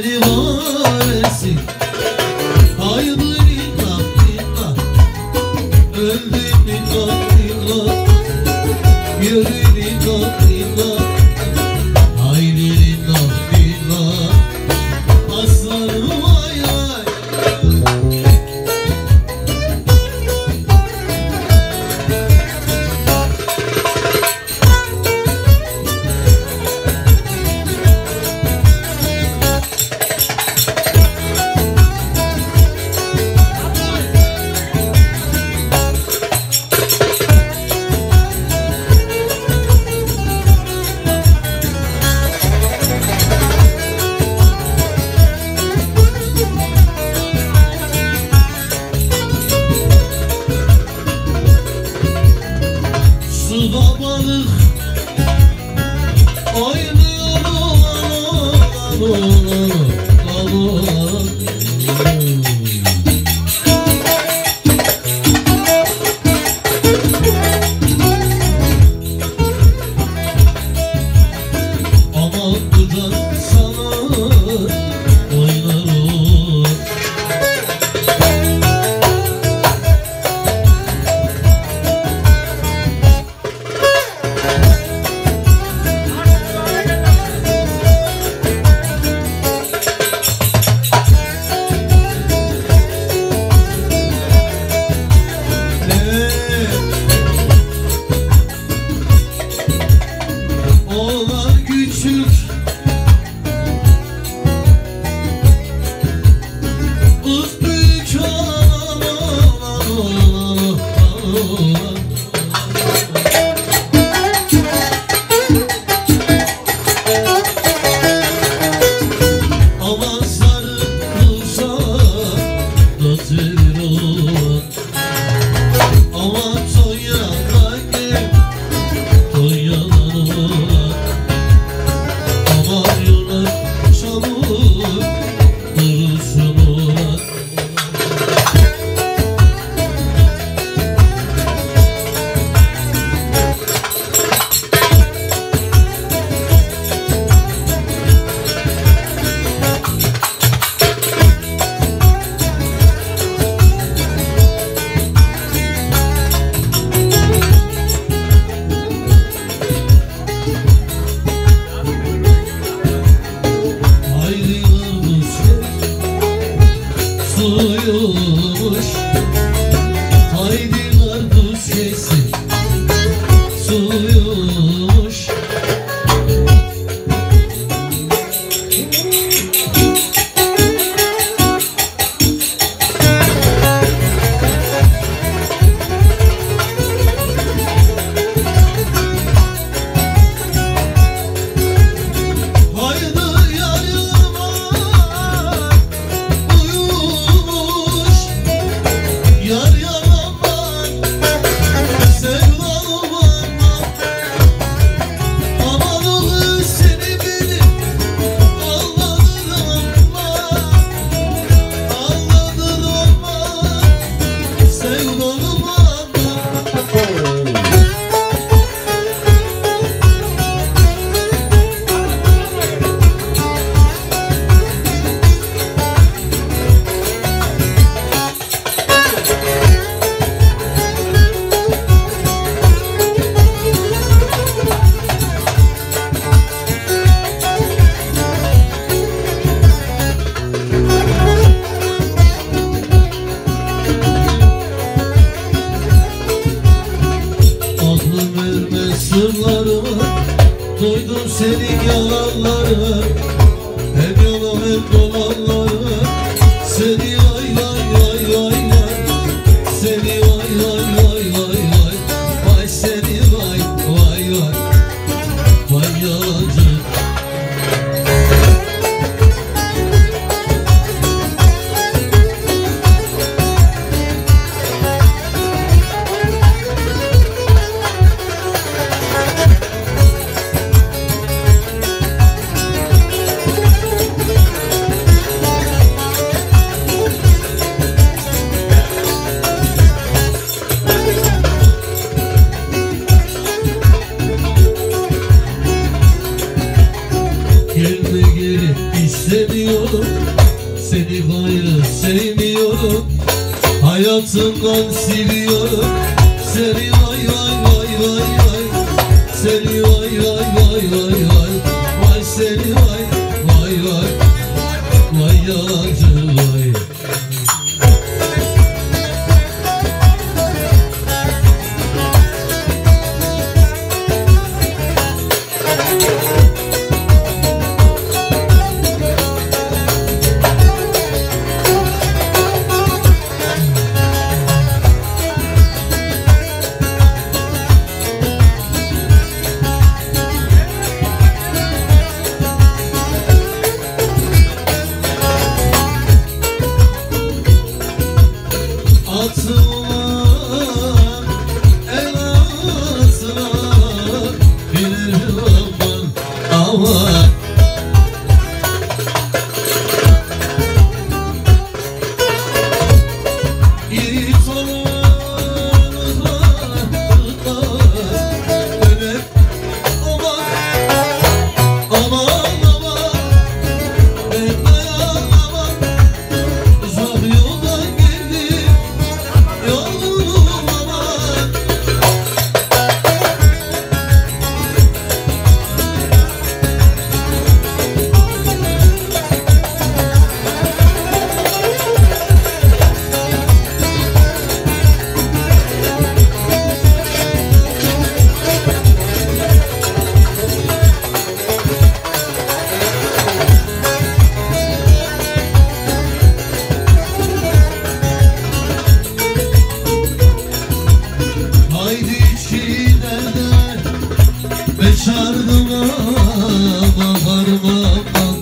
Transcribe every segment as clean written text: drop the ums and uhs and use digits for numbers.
seni var etsin. Haydi minna minna, öldüm minna minna, yürü minna minna, haydi minna minna, aslanım vay vay. Suda balık oynuyor ama dudak sana oynar o. Oğlan küçük, kız büyük aman sarılsa da seviyor. Aman soyadan gel, soyadan ol. Aman yollar çabuk durursun ola. Haydi kırmızı suyumuş, haydi karpuz sesi suyumuş. Haydi yarıma uyumuş, yar yaraman sevdalım aman. Aman oğlum seni benim anladın ama, anladın ama sevdalım aman. Aklım ermez sırlarıma, duydum senin yalanlarını, hem yalan hem dolanlarını. Seni vay vay vay vay vay, seni vay vay vay vay vay, vay seni vay vay vay, vay yalancı. sevmiyorum, seni gayrı sevmiyorum. Hayatımdan siliyorum seni, vay vay vay vay vay. Seni vay vay vay vay vay. Vay seni vay vay vay. Vay yalancı vay. Beşardıma baharıma bak.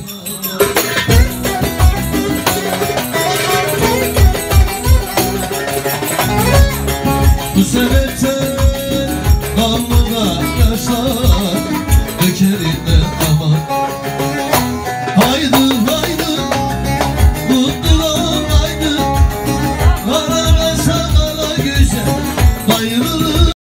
Bu sebepten